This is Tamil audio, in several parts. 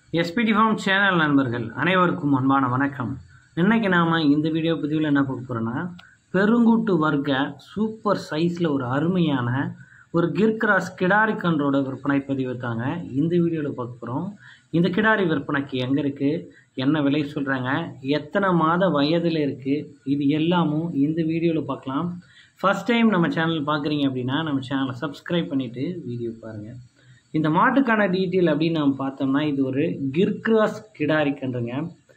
எஸ்பிடி ஃபார்ம் சேனல் நண்பர்கள் அனைவருக்கும் அன்பான வணக்கம். இன்றைக்கி நாம் இந்த வீடியோ பதிவில் என்ன பார்க்க போகிறோன்னா, பெருங்கூட்டு வர்க்க சூப்பர் சைஸில் ஒரு அருமையான ஒரு கிர்கிராஸ் கிடாரி கன்றோட விற்பனை பதிவு தாங்க இந்த வீடியோவில் பார்க்க போகிறோம். இந்த கிடாரி விற்பனைக்கு எங்கே இருக்குது, என்ன விலை சொல்கிறாங்க, எத்தனை மாத வயதில் இருக்குது, இது எல்லாமும் இந்த வீடியோவில் பார்க்கலாம். ஃபஸ்ட் டைம் நம்ம சேனல் பார்க்குறீங்க அப்படின்னா நம்ம சேனலை சப்ஸ்கிரைப் பண்ணிவிட்டு வீடியோ பாருங்கள். இந்த மாட்டுக்கான டீட்டெயில் அப்படின்னு நம்ம பார்த்தோம்னா, இது ஒரு கிர்கிராஸ் கிடாரி கன்றுங்க.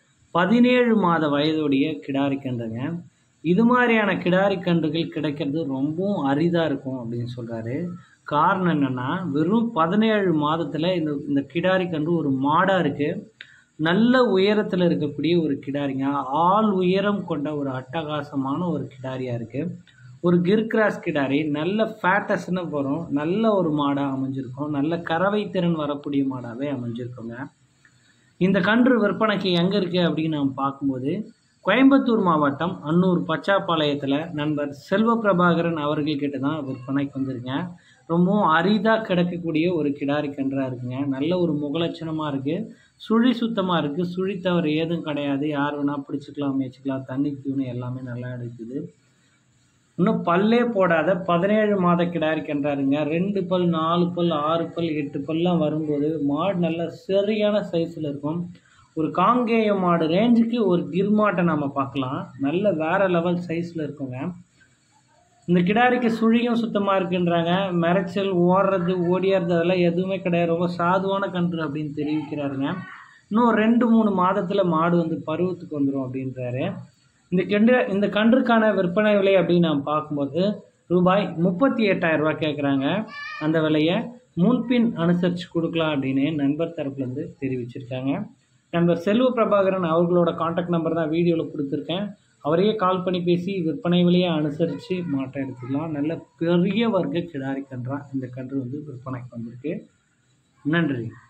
17 மாத வயதுடைய கிடாரி கன்றுங்க. இது மாதிரியான கிடாரி கன்றுகள் கிடைக்கிறது ரொம்பவும் அரிதாக இருக்கும் அப்படின்னு சொல்கிறாரு. காரணம் என்னென்னா, வெறும் 17 மாதத்தில் இந்த கிடாரி கன்று ஒரு மாடாக இருக்குது. நல்ல உயரத்தில் இருக்கக்கூடிய ஒரு கிடாரிங்க. ஆள் உயரம் கொண்ட ஒரு அட்டகாசமான ஒரு கிடாரியாக இருக்குது. ஒரு கிர்கிராஸ் கிடாரி நல்ல ஃபேட்டஸ்ன்னு வரும், நல்ல ஒரு மாடாக அமைஞ்சிருக்கும், நல்ல கறவை திறன் வரக்கூடிய மாடாகவே அமைஞ்சிருக்குங்க. இந்த கன்று விற்பனைக்கு எங்கே இருக்குது அப்படின்னு நம்ம பார்க்கும்போது, கோயம்புத்தூர் மாவட்டம் அன்னூர் பச்சாப்பாளையத்தில் நண்பர் செல்வ பிரபாகரன் அவர்கள்கிட்ட தான் விற்பனைக்கு வந்துருங்க. ரொம்பவும் அரிதாக கிடைக்கக்கூடிய ஒரு கிடாரி கன்றாக இருக்குங்க. நல்ல ஒரு முகலட்சணமாக இருக்குது, சுழி சுத்தமாக இருக்குது, சுழி தவறு ஏதும் கிடையாது. யார் வேணால் பிடிச்சிக்கலாம், மேய்ச்சிக்கலாம், தண்ணி தீவனம் எல்லாமே நல்லா எடுக்குது. இன்னும் பல்லே போடாத 17 மாத கிடாரி கன்றாருங்க. 2 பல், 4 பல், 6 பல், 8 பல்லாம் வரும்போது மாடு நல்ல சரியான சைஸில் இருக்கும். ஒரு காங்கேய மாடு ரேஞ்சுக்கு ஒரு கிர் மாட்டை நம்ம பார்க்கலாம். நல்ல வேறு லெவல் சைஸில் இருக்குங்க. இந்த கிடாரிக்கு சுழியும் சுத்தமாக இருக்குன்றாங்க. மறைச்சல், ஓடுறது, ஓடியாடுறது அதெல்லாம் எதுவுமே கிடையாது. ரொம்ப சாதுவான கன்று அப்படின்னு தெரிவிக்கிறாருங்க. இன்னும் 2-3 மாதத்தில் மாடு வந்து பருவத்துக்கு வந்துடும் அப்படின்றாரு. இந்த கன்றுக்கான விற்பனை விலை அப்படின்னு நாம் பார்க்கும்போது ரூபாய் 38,000 கேட்குறாங்க. அந்த விலையை முன்பின் அனுசரித்து கொடுக்கலாம் அப்படின்னு நண்பர் தரப்புலேருந்து தெரிவிச்சிருக்காங்க. நண்பர் செல்வ பிரபாகரன் அவர்களோட கான்டாக்ட் நம்பர் தான் வீடியோவில் கொடுத்துருக்கேன். அவரையே கால் பண்ணி பேசி விற்பனை விலையை அனுசரித்து மாற்றம் எடுத்துக்கலாம். நல்ல பெரிய வர்க்க கிடாரி கன்றா இந்த கன்று வந்து விற்பனைக்கு வந்திருக்கு. நன்றி.